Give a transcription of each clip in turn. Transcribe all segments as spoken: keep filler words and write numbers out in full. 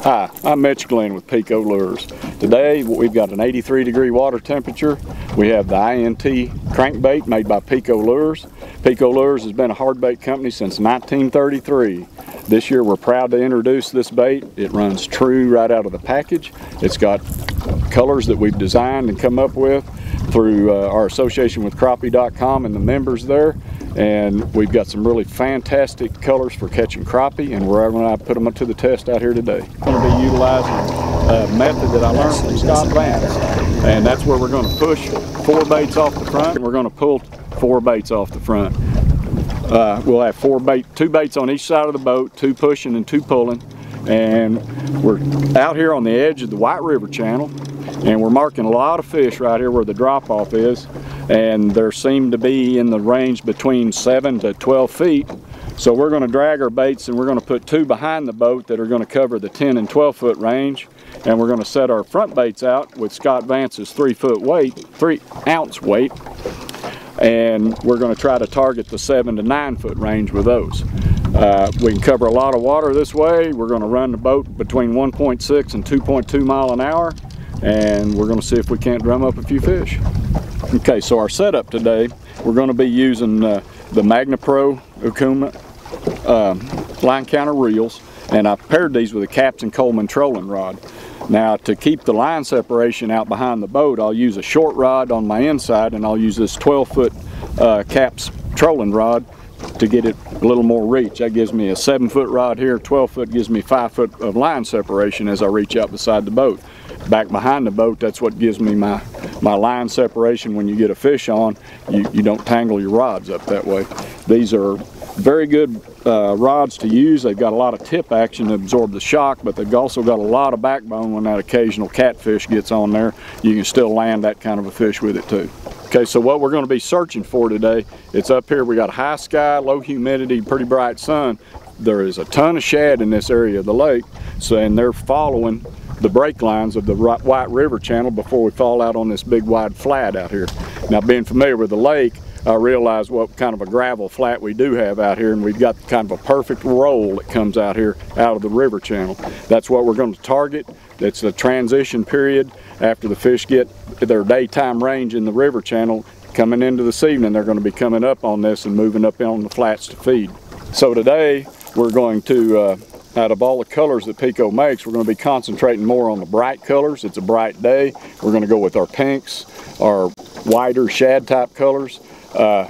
Hi, I'm Mitch Glenn with Pico Lures. Today we've got an eighty-three degree water temperature. We have the I N T crankbait made by Pico Lures. Pico Lures has been a hard bait company since nineteen thirty-three. This year we're proud to introduce this bait. It runs true right out of the package. It's got colors that we've designed and come up with through uh, our association with crappie dot com and the members there. And we've got some really fantastic colors for catching crappie, and we're going to put them up to the test out here today. I'm going to be utilizing a method that I learned from Scott Vance, and that's where we're going to push four baits off the front, and we're going to pull four baits off the front. Uh, we'll have four bait, two baits on each side of the boat, two pushing and two pulling, and we're out here on the edge of the White River Channel, and we're marking a lot of fish right here where the drop-off is, and there seem to be in the range between seven to twelve feet. So we're going to drag our baits, and we're going to put two behind the boat that are going to cover the ten and twelve foot range, and we're going to set our front baits out with Scott Vance's three foot weight, three ounce weight, and we're going to try to target the seven to nine foot range with those. Uh, we can cover a lot of water this way. We're going to run the boat between one point six and two point two mile an hour, and we're going to see if we can't drum up a few fish. Okay, so our setup today, we're going to be using uh, the MagnaPro Okuma uh, line counter reels, and I've paired these with a Captain Coleman trolling rod. Now, to keep the line separation out behind the boat, I'll use a short rod on my inside, and I'll use this twelve foot uh, Caps trolling rod to get it a little more reach. That gives me a seven foot rod here, twelve foot gives me five foot of line separation as I reach out beside the boat. Back behind the boat, that's what gives me my, my line separation. When you get a fish on, you, you don't tangle your rods up that way. These are very good uh, rods to use. They've got a lot of tip action to absorb the shock, but they've also got a lot of backbone. When that occasional catfish gets on there, you can still land that kind of a fish with it too. Okay, so what we're going to be searching for today, it's up here. We got a high sky, low humidity, pretty bright sun. There is a ton of shad in this area of the lake, so and they're following the break lines of the White River Channel before we fall out on this big wide flat out here. Now, being familiar with the lake, I realize what kind of a gravel flat we do have out here, and we've got kind of a perfect roll that comes out here out of the river channel. That's what we're going to target. It's a transition period after the fish get their daytime range in the river channel. Coming into this evening, they're going to be coming up on this and moving up on the flats to feed. So today we're going to uh, out of all the colors that Pico makes, we're going to be concentrating more on the bright colors. It's a bright day. We're going to go with our pinks, our whiter shad type colors. Uh,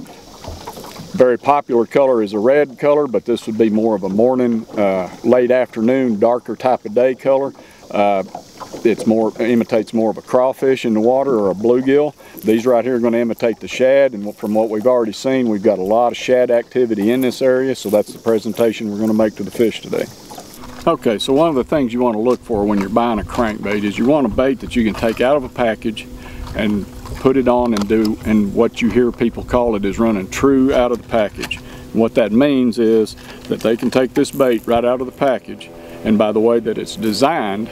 very popular color is a red color, but this would be more of a morning, uh, late afternoon, darker type of day color. Uh, it's more imitates more of a crawfish in the water or a bluegill. These right here are going to imitate the shad, and from what we've already seen, we've got a lot of shad activity in this area, so that's the presentation we're going to make to the fish today. Okay, so one of the things you want to look for when you're buying a crankbait is you want a bait that you can take out of a package and put it on and do, and what you hear people call it is running true out of the package. And what that means is that they can take this bait right out of the package, and by the way that it's designed,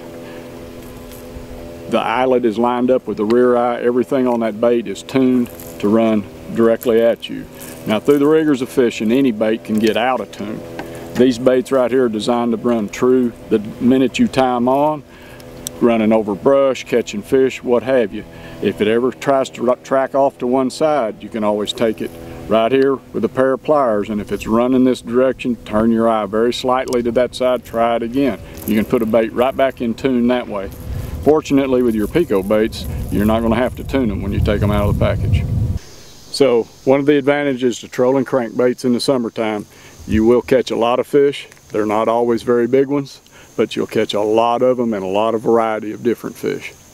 the eyelet is lined up with the rear eye. Everything on that bait is tuned to run directly at you. Now, through the rigors of fishing, any bait can get out of tune. These baits right here are designed to run true the minute you tie them on, running over brush, catching fish, what have you. If it ever tries to track off to one side, you can always take it right here with a pair of pliers, and if it's running this direction, turn your eye very slightly to that side, try it again. You can put a bait right back in tune that way. Fortunately, with your Pico baits, you're not going to have to tune them when you take them out of the package. So one of the advantages to trolling crankbaits in the summertime, you will catch a lot of fish. They're not always very big ones, but you'll catch a lot of them and a lot of variety of different fish.